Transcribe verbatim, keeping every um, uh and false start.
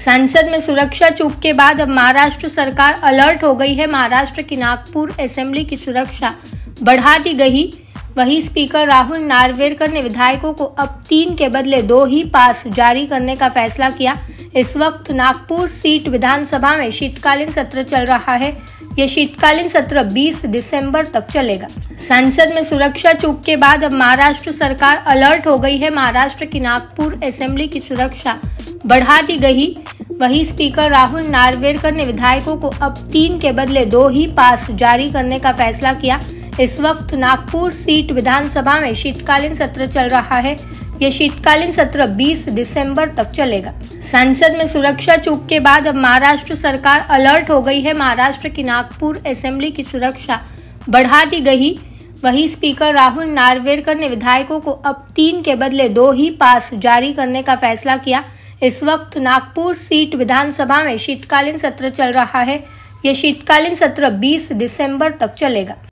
संसद में सुरक्षा चूक के बाद अब महाराष्ट्र सरकार अलर्ट हो गई है। महाराष्ट्र की नागपुर असेंबली की सुरक्षा बढ़ा दी गई। वहीं स्पीकर राहुल नार्वेकर ने विधायकों को अब तीन के बदले दो ही पास जारी करने का फैसला किया। इस वक्त नागपुर सीट विधानसभा में शीतकालीन सत्र चल रहा है। यह शीतकालीन सत्र बीस दिसंबर तक चलेगा। संसद में सुरक्षा चूक के बाद अब महाराष्ट्र सरकार अलर्ट हो गई है। महाराष्ट्र की नागपुर असेंबली की सुरक्षा बढ़ा दी गई। वहीं स्पीकर राहुल नार्वेकर ने विधायकों को अब तीन के बदले दो ही पास जारी करने का फैसला किया। इस वक्त नागपुर सीट विधानसभा में शीतकालीन सत्र चल रहा है। यह शीतकालीन सत्र बीस दिसंबर तक चलेगा। संसद में सुरक्षा चूक के बाद अब महाराष्ट्र सरकार अलर्ट हो गई है। महाराष्ट्र की नागपुर असेंबली की सुरक्षा बढ़ा दी गई। वहीं स्पीकर राहुल नार्वेकर ने विधायकों को अब तीन के बदले दो ही पास जारी करने का फैसला किया। इस वक्त नागपुर सीट विधानसभा में शीतकालीन सत्र चल रहा है। यह शीतकालीन सत्र बीस दिसंबर तक चलेगा।